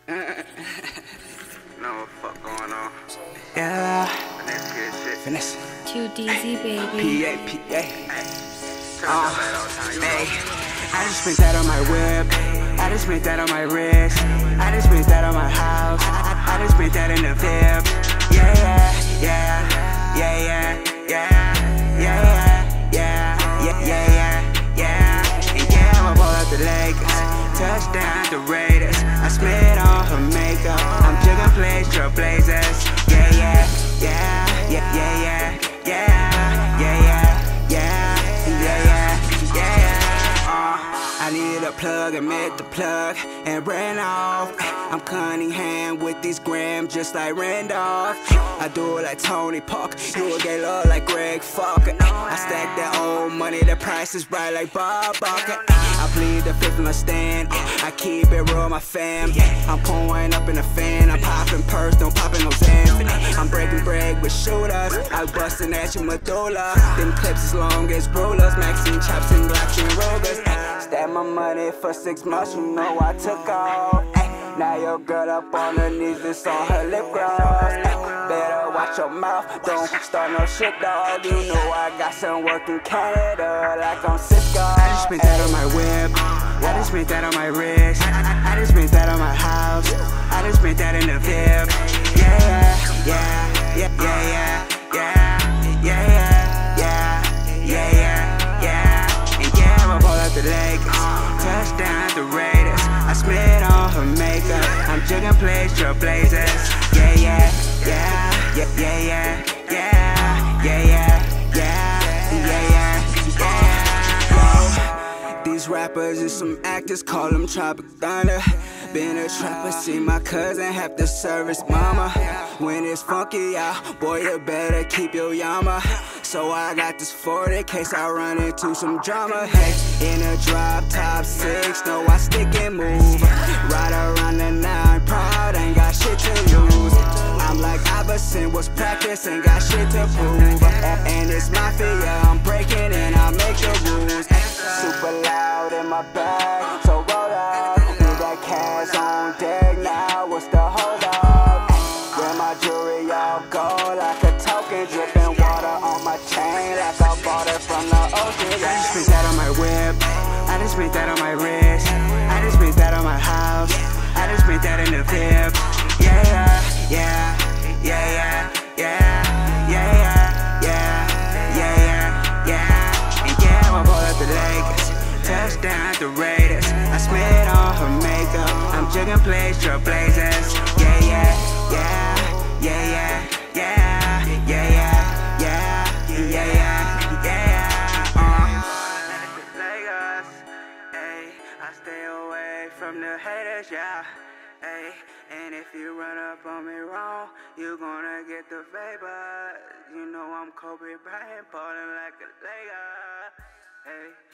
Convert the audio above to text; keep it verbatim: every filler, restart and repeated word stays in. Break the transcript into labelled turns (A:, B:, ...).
A: Know what fuck going on?
B: Yeah.
A: Next kid shit.
B: Finesse.
C: two D Z, baby.
B: P A, P A.
A: Turn
B: Uh,
A: that light all the time. You
B: Hey,
A: know.
B: I just spent that on my whip. I just spent that on my wrist. I just spent that on my house. I, I just spent that in the V I P. Yeah, yeah, yeah, yeah, yeah, yeah, yeah, yeah, yeah, yeah, yeah, yeah. And yeah, I'm ball out the Lakers. Touchdown the Raiders. I smeared on her makeup. I'm jugging plays, trailblazers. Yeah, yeah, yeah, yeah, yeah, yeah, yeah, yeah, yeah, yeah, yeah, yeah, yeah. Uh, I needed a plug and met the plug and ran off. I'm Cunningham with these grams just like Randolph. I do it like Tony Parker. You will get love like Greg Falker. I stack that old money, the price is right like Bob Barker. I bleed the fifth in my stand. I keep it real, my fam. I'm pouring up in the fan. I'm popping purse, don't popping no Zan. I'm breaking bread with shooters. I busting at your medulla. Them clips as long as rulers. Maxine chops and blocks and rollers. Stack my money for six months, you know I took off. Now your girl up on her knees, it's on her lip gloss. Better watch your mouth, don't start no shit, dog. You know I got some work in Canada, like I'm Cisco. I just spent that on my whip. I just spent that on my wrist. I, I just spent that on my house. I just spent that in the V I P. Yeah, yeah, yeah, yeah, yeah, yeah, yeah, yeah, yeah, yeah, yeah, yeah. And yeah, I'm ball out the Lakers. Touchdown the Raiders. I smeared on her makeup. I'm jugging plays, trailblazers. Yeah, yeah, yeah, yeah, yeah, yeah, yeah, yeah, yeah, yeah, yeah, yeah, yeah. These rappers and some actors, call them Tropic Thunder. Been a trapper, see my cousin have to service mama. When it's funky out, boy, you better keep your Yama. So I got this forty in case I run into some drama. Hey, in a drop top six, no, I stick and move. Right around the nine, proud, ain't got shit to lose. I'm like Iverson, was practice, ain't got shit to prove. And it's mafia, I'm breaking and I make the rules. Super loud in my bag, so roll up. Cash on deck now, what's the hold up? Wear my jewelry all gold like a token, dripping water on my chain like I bought it from the ocean. I just spent that on my whip, I just spent that on my wrist, I just spent that on my house, I just spent that in the V I P. Yeah, yeah, yeah, yeah, yeah, yeah, yeah, yeah, yeah, yeah, yeah. And yeah, I'm ball out the Lakers. Touchdown the Raiders. I smeared on her makeup. I'm jugging plays, trailblazers. Yeah, yeah, yeah, yeah, yeah, yeah, yeah, yeah, yeah, yeah, yeah, yeah. Uh. Lagos, ayy. I stay away from the haters, yeah. Ayy. And if you run up on me wrong, you gonna get the favor. You know I'm Kobe Bryant, ballin' like a Laker. Hey.